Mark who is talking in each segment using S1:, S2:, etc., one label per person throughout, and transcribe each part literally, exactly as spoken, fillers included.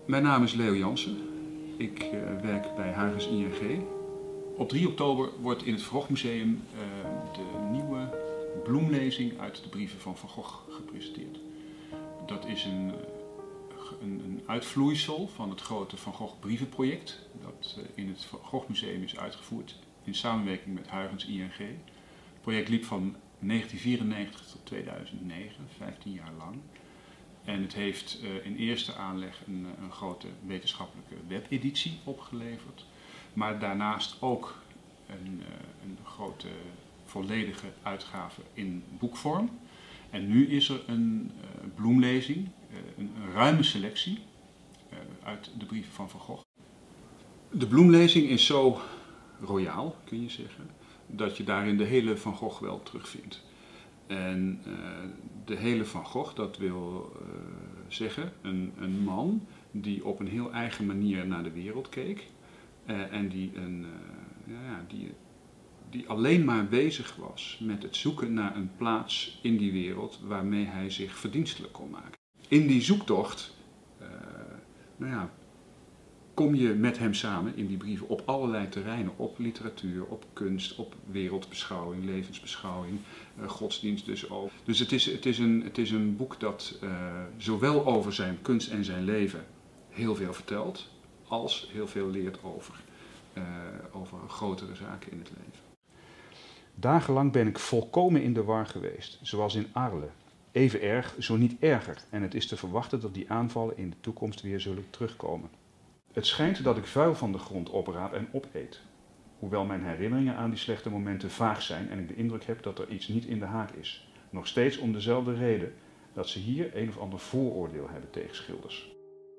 S1: Mijn naam is Leo Jansen. Ik uh, werk bij Huygens I N G. Op drie oktober wordt in het Van Gogh Museum uh, de nieuwe bloemlezing uit de brieven van Van Gogh gepresenteerd. Dat is een, een, een uitvloeisel van het grote Van Gogh brievenproject dat uh, in het Van Gogh Museum is uitgevoerd in samenwerking met Huygens I N G. Het project liep van negentien vierennegentig tot tweeduizend negen, vijftien jaar lang. En het heeft uh, in eerste aanleg een, een grote wetenschappelijke webeditie opgeleverd. Maar daarnaast ook een, uh, een grote volledige uitgave in boekvorm. En nu is er een uh, bloemlezing, uh, een, een ruime selectie uh, uit de brieven van Van Gogh. De bloemlezing is zo royaal, kun je zeggen, dat je daarin de hele Van Gogh wel terugvindt. En uh, de hele Van Gogh, dat wil uh, zeggen een, een man die op een heel eigen manier naar de wereld keek. Uh, en die, een, uh, ja, die, die alleen maar bezig was met het zoeken naar een plaats in die wereld waarmee hij zich verdienstelijk kon maken. In die zoektocht uh, nou ja, kom je met hem samen in die brieven op allerlei terreinen, op literatuur, op kunst, op wereldbeschouwing, levensbeschouwing, uh, godsdienst dus ook. Dus het is, het is, een, het is een boek dat uh, zowel over zijn kunst en zijn leven heel veel vertelt, als heel veel leert over, uh, over grotere zaken in het leven.
S2: Dagenlang ben ik volkomen in de war geweest, zoals in Arles. Even erg, zo niet erger, en het is te verwachten dat die aanvallen in de toekomst weer zullen terugkomen. Het schijnt dat ik vuil van de grond opraap en opeet. Hoewel mijn herinneringen aan die slechte momenten vaag zijn en ik de indruk heb dat er iets niet in de haak is. Nog steeds om dezelfde reden dat ze hier een of ander vooroordeel hebben tegen schilders.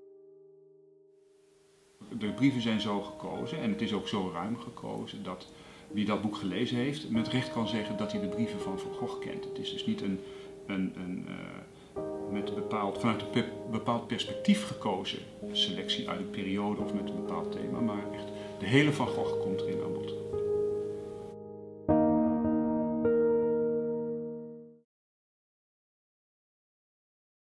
S1: De brieven zijn zo gekozen en het is ook zo ruim gekozen dat wie dat boek gelezen heeft met recht kan zeggen dat hij de brieven van Van Gogh kent. Het is dus niet een, een, een uh, met een bepaald, vanuit een bepaald perspectief gekozen selectie uit een periode of met een bepaald thema, maar echt de hele Van Gogh komt erin aan bod.